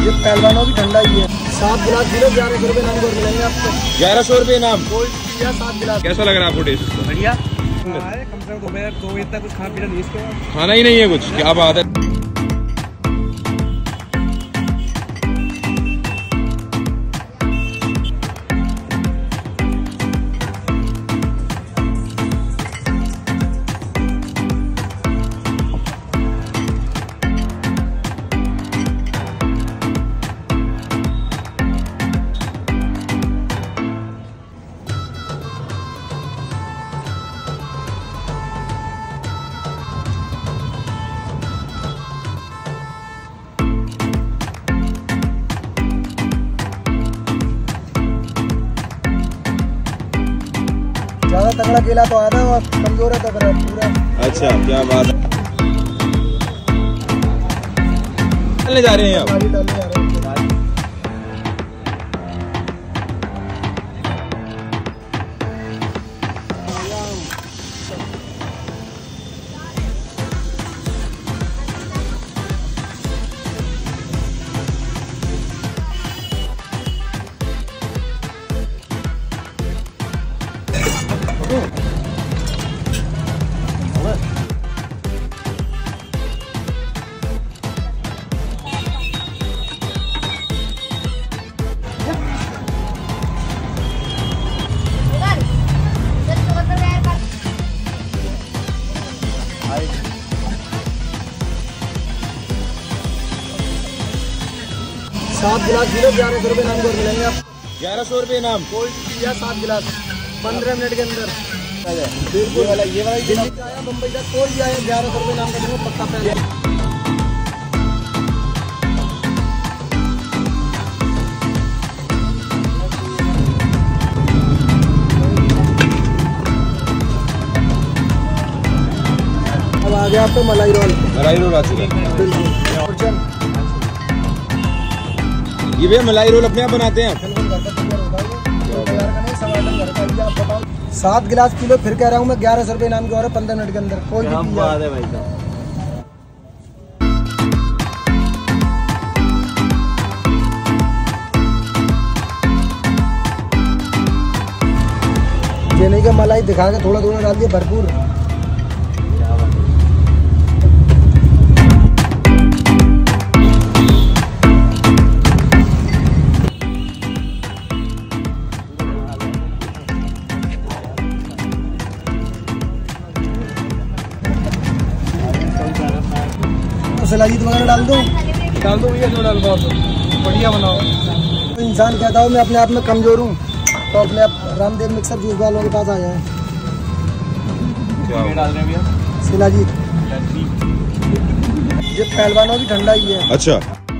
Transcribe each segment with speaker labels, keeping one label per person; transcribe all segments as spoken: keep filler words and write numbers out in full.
Speaker 1: ये पहलवानों की ठंडा ही है। सात गिलास जीरो ग्यारह सौ रुपये नाम को मिलेंगे आपको।
Speaker 2: ग्यारह सौ रुपये नाम
Speaker 1: या सात गिलास।
Speaker 2: कैसा लग रहा है आपको टेस्ट?
Speaker 3: बढ़िया। कम से कम दोपहर दो बजे तक कुछ खाना पीना नहीं इसके
Speaker 2: खाना ही नहीं है कुछ, क्या बात है।
Speaker 1: ज्यादा तगड़ा केला तो आधा और कमजोर है तो पूरा।
Speaker 2: अच्छा, क्या बात है। डालने जा रहे हैं आप?
Speaker 1: डालने जा रहे हैं। सात गिलास जीरो ग्यारह सौ रुपये नाम को मिलेंगे आप।
Speaker 2: ग्यारह सौ रुपये नाम
Speaker 1: या सात गिलास पंद्रह मिनट के अंदर। बिल्कुल वाला ये वाला दिल्ली का आया, मुंबई का कोई भी आया, ग्यारह सौ रुपये नाम का दूंगा पक्का पहले। अब आ गया आपको मलाई रोल।
Speaker 2: मलाई रोल आ चुका है।
Speaker 1: बिल्कुल।
Speaker 2: ये भैया मलाई रोल अपने आप बनाते हैं आप?
Speaker 1: सात गिलास किलो फिर कह रहा हूँ मैं, ग्यारह सौ रुपये नाम के और पंद्रह मिनट के अंदर कोई भी बात है भाई साहब। ये नहीं कि मलाई दिखा के थोड़ा थोड़ा डाल दिया भरपूर। सलाजीत वगैरह डाल दो
Speaker 3: डाल दो भैया, जो डाल दो बढ़िया बनाओ।
Speaker 1: तो इंसान कहता हूँ मैं अपने आप में कमजोर हूँ, तो अपने आप रामदेव मिक्सर जूस वालों के पास आ जाए।
Speaker 2: क्या
Speaker 3: डाल रहे हैं भैया?
Speaker 1: शिलाजीत। ये पहलवानों की ठंडा ही है।
Speaker 2: अच्छा,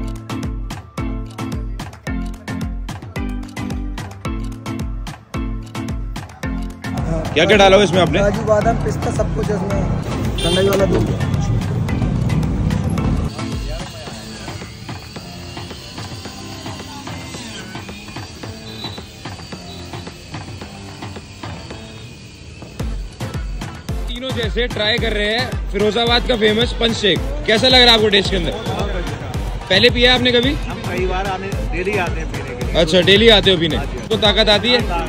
Speaker 2: क्या क्या डाला हो इसमें आपने?
Speaker 1: काजू बादाम पिस्ता सब कुछ इसमें ठंडा ही वाला दूध।
Speaker 2: तीनों जैसे ट्राई कर रहे हैं फिरोजाबाद का फेमस पंच शेक। कैसा लग रहा है आपको टेस्ट के अंदर? पहले पिया आपने कभी?
Speaker 3: हम कई बार आने डेली आते हैं पीने के लिए।
Speaker 2: अच्छा, डेली आते हो पीने? तो ताकत आती है?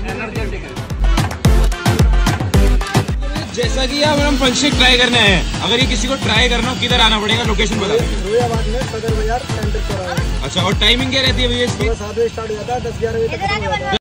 Speaker 2: जैसा कि यार हम पंच शेक ट्राई करने आए हैं, अगर ये किसी को ट्राई करना हो किधर आना पड़ेगा? लोकेशन बता दीजिए।
Speaker 1: फिरोजाबाद में सदर बाजार सेंटर पर।
Speaker 2: अच्छा, और टाइमिंग क्या रहती है भैया इसकी?
Speaker 1: सात बजे स्टार्ट हो जाता है, दस ग्यारह बजे तक।